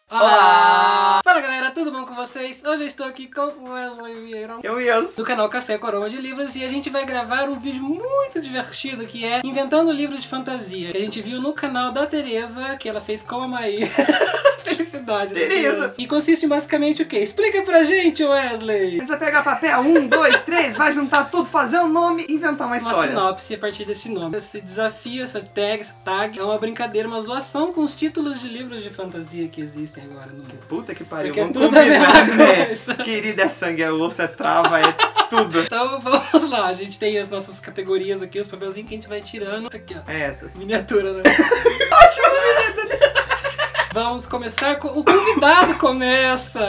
Olá! Fala galera, tudo bom com vocês? Hoje eu estou aqui com o Wesley Vieira do canal Café Coroa de Livros e a gente vai gravar um vídeo muito divertido que é Inventando Livros de Fantasia, que a gente viu no canal da Tereza, que ela fez com a Maíra. Felicidade, Tereza! E consiste basicamente o quê? Explica pra gente, Wesley! Você vai pegar papel 1, 2, 3, vai juntar tudo, fazer um nome e inventar uma história. Uma sinopse a partir desse nome. Esse desafio, essa tag é uma brincadeira, uma zoação com os títulos de livros de fantasia que existem agora no mundo. Puta que pariu, porque vamos tudo combinar, né? coisa. Querida, é sangue, é osso, é trava, é tudo. Então vamos lá, a gente tem as nossas categorias aqui, os papelzinhos que a gente vai tirando. Aqui, ó. É essas. Miniatura, né? Ótimo, miniatura! Vamos começar com... O convidado começa!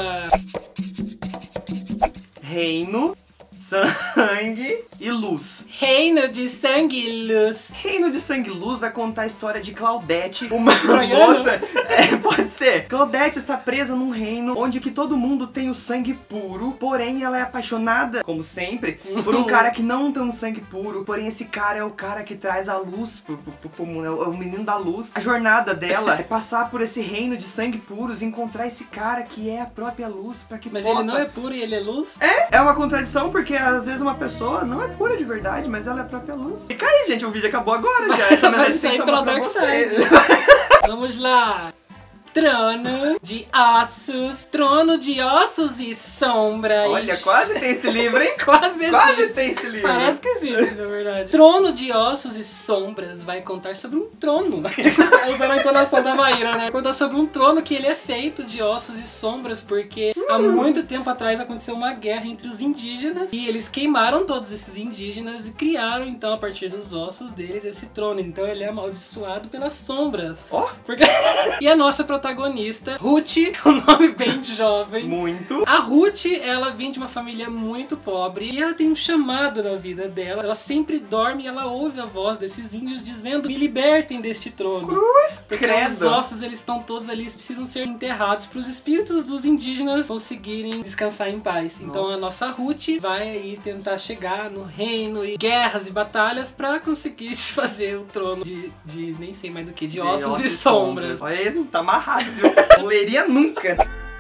Reino, sangue e luz. Reino de Sangue e Luz. Reino de Sangue e Luz vai contar a história de Claudete, uma Troiano? moça... pode ser. Claudete está presa num reino onde que todo mundo tem o sangue puro, porém ela é apaixonada, como sempre, por um cara que não tem um sangue puro, porém esse cara é o cara que traz a luz pro mundo, é o menino da luz. A jornada dela é passar por esse reino de sangue puros e encontrar esse cara que é a própria luz pra que Mas possa... ele não é puro e ele é luz? É uma contradição, porque às vezes uma pessoa não é pura de verdade, mas ela é a própria luz. Fica aí, gente, o vídeo acabou agora já. Essa vai mensagem sair tem que pela tomar pra Dark vocês. Side. Vamos lá. Trono de ossos. Trono de ossos e sombras. Olha, quase tem esse livro, hein? Quase existe. tem esse livro. Parece que existe, na verdade. Trono de ossos e sombras vai contar sobre um trono. Usando a entonação da Maíra, né? Contar sobre um trono que ele é feito de ossos e sombras, porque há muito tempo atrás aconteceu uma guerra entre os indígenas e eles queimaram todos esses indígenas e criaram, então, a partir dos ossos deles, esse trono. Então ele é amaldiçoado pelas sombras. Ó! Porque... E a nossa protagonista, Ruth, um nome bem jovem. Muito. A Ruth, ela vem de uma família muito pobre e ela tem um chamado na vida dela. Ela sempre dorme e ela ouve a voz desses índios dizendo: me libertem deste trono. Cruz, Porque credo. os ossos, eles estão todos ali, eles precisam ser enterrados para os espíritos dos indígenas conseguirem descansar em paz. Então a nossa Ruth vai aí tentar chegar no reino e guerras e batalhas para conseguir fazer o trono de nem sei mais do que, de ossos e sombras. Olha, ele não tá amarrado, viu? Não leria nunca.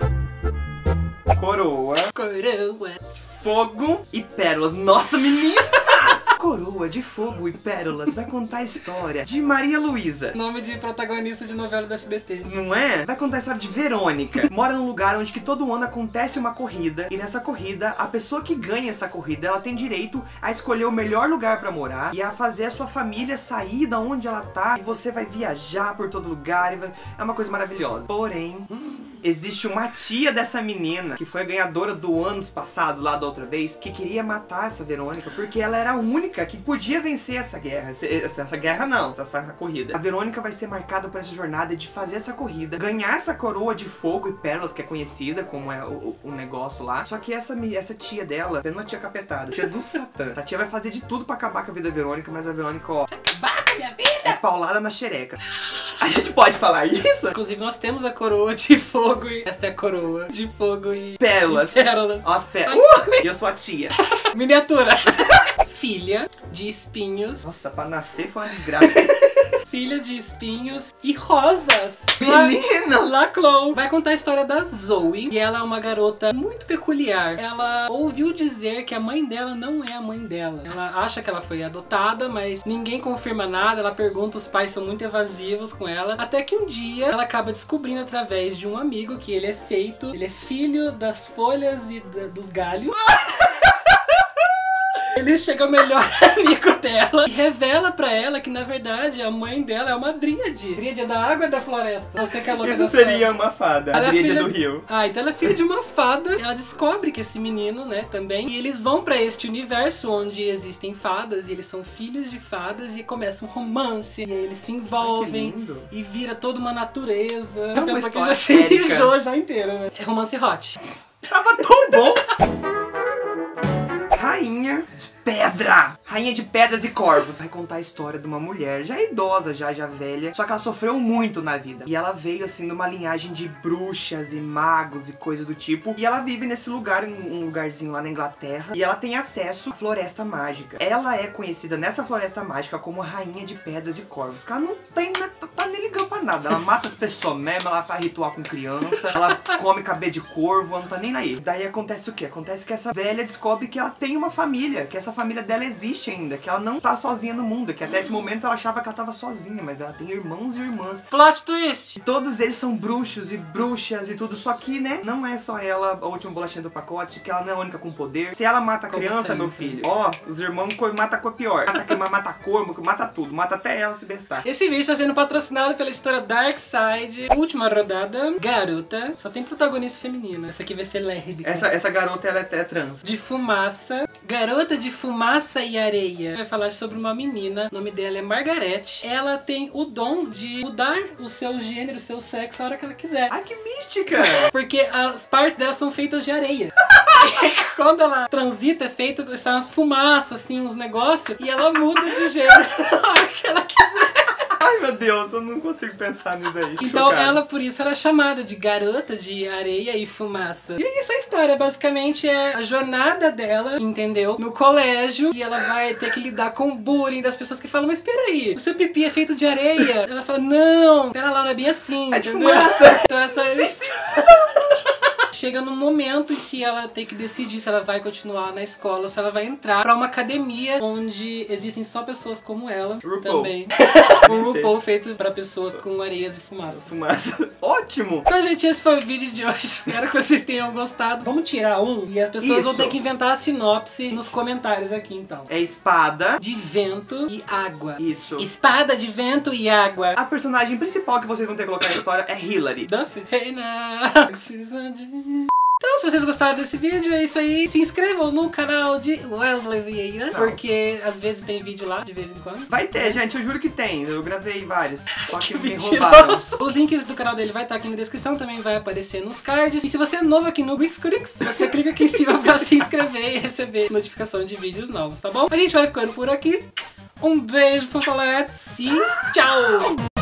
Coroa. Coroa. Fogo e pérolas. Nossa, menina! Coroa de Fogo e Pérolas vai contar a história de Maria Luísa. Nome de protagonista de novela do SBT. Não é? Vai contar a história de Verônica. Mora num lugar onde que todo ano acontece uma corrida. E nessa corrida, a pessoa que ganha essa corrida, ela tem direito a escolher o melhor lugar pra morar e a fazer a sua família sair da onde ela tá. E você vai viajar por todo lugar. É uma coisa maravilhosa. Porém... existe uma tia dessa menina, que foi a ganhadora do anos passados, lá da outra vez, que queria matar essa Verônica, porque ela era a única que podia vencer essa guerra. Essa guerra não, essa corrida. A Verônica vai ser marcada por essa jornada de fazer essa corrida, ganhar essa coroa de fogo e pérolas, que é conhecida como é o negócio lá. Só que essa tia dela, é uma tia capetada, tia do Satã. A tia vai fazer de tudo pra acabar com a vida da Verônica, mas a Verônica, ó... acabar com a minha vida? É paulada na xereca. A gente pode falar isso? Inclusive nós temos a coroa de fogo e... esta é a coroa de fogo e... pérolas. pérolas. Ó as pérolas. E eu sou a tia. Miniatura. Filha de espinhos. Nossa, pra nascer foi uma desgraça. Filha de espinhos e rosas. Menina! Laclou. Vai contar a história da Zoe. E ela é uma garota muito peculiar. Ela ouviu dizer que a mãe dela não é a mãe dela. Ela acha que ela foi adotada, mas ninguém confirma nada. Ela pergunta, os pais são muito evasivos com ela. Até que um dia ela acaba descobrindo através de um amigo que ele é filho das folhas e dos galhos. Ele chega ao melhor amigo dela e revela pra ela que, na verdade, a mãe dela é uma dríade. Dríade é da água e da floresta. Você que é louca. Isso das seria fadas. uma fada. Ela A é dríade filha... do rio. Ah, então ela é filha de uma fada. Ela descobre que esse menino, né, também. E eles vão pra este universo onde existem fadas. E eles são filhos de fadas. E começa um romance. E aí eles se envolvem. Ai, que lindo. E vira toda uma natureza. É uma pessoa que história já se érica. mijou já inteira, né? É romance hot. Tava tão bom. Rainha de Pedra! Rainha de Pedras e Corvos. Vai contar a história de uma mulher, já idosa, já velha, só que ela sofreu muito na vida. E ela veio, assim, numa linhagem de bruxas e magos e coisas do tipo. E ela vive nesse lugar, um lugarzinho lá na Inglaterra. E ela tem acesso à Floresta Mágica. Ela é conhecida nessa Floresta Mágica como Rainha de Pedras e Corvos. Porque ela não tem, tá nem ligando pra nada. Ela mata as pessoas mesmo, ela faz ritual com criança, ela come cabelo de corvo, ela não tá nem aí. Daí acontece o quê? Acontece que essa velha descobre que ela tem uma família, que essa família dela existe ainda, que ela não tá sozinha no mundo, que até esse momento ela achava que ela tava sozinha, mas ela tem irmãos e irmãs. Plot twist! Todos eles são bruxos e bruxas e tudo, só que, né, não é só ela a última bolachinha do pacote, que ela não é a única com poder. Se ela mata a criança, meu filho, ó, os irmãos mata a cor pior. Mata a corvo, mata tudo, mata até ela se bestar. Esse vídeo está sendo patrocinado pela editora Darkside. Última rodada, garota. Só tem protagonista feminina. Essa aqui vai ser lésbica. Essa garota, ela é trans. De fumaça. Garota de fumaça e areia. Vai falar sobre uma menina. O nome dela é Margarete. Ela tem o dom de mudar o seu gênero, o seu sexo a hora que ela quiser. Ai, que mística! Porque as partes dela são feitas de areia. Quando ela transita, é feito, são umas fumaças, assim, uns negócios. E ela muda de gênero a hora que ela quiser. Ai, meu Deus, eu não consigo pensar nisso aí. Então Chocado. ela, por isso, era chamada de garota de areia e fumaça. E é isso a história, basicamente é a jornada dela, entendeu? No colégio, e ela vai ter que lidar com o bullying das pessoas que falam, mas peraí, o seu pipi é feito de areia? Ela fala, não, pera lá, não é bem assim, É de entendeu? fumaça. Então essa chega num momento em que ela tem que decidir se ela vai continuar na escola ou se ela vai entrar pra uma academia onde existem só pessoas como ela. RuPaul. Também. O RuPaul feito pra pessoas com areias e fumaças. Fumaça. Ótimo! Então, gente, esse foi o vídeo de hoje. Espero que vocês tenham gostado. Vamos tirar um e as pessoas vão Isso. ter que inventar a sinopse nos comentários aqui, então. É espada. De vento e água. Isso. Espada de vento e água. A personagem principal que vocês vão ter que colocar na história é Hillary. Duffy. Hey now, precisa de mim. Então, se vocês gostaram desse vídeo, é isso aí. Se inscrevam no canal de Wesley Vieira, porque às vezes tem vídeo lá, de vez em quando. Vai ter, gente, eu juro que tem. Eu gravei vários. Só que me Mentiroso. roubaram. Os links do canal dele vai estar aqui na descrição, também vai aparecer nos cards. E se você é novo aqui no Wixcurix, você clica aqui em cima pra se inscrever e receber notificação de vídeos novos, tá bom? A gente vai ficando por aqui. Um beijo, fofoletes, e tchau!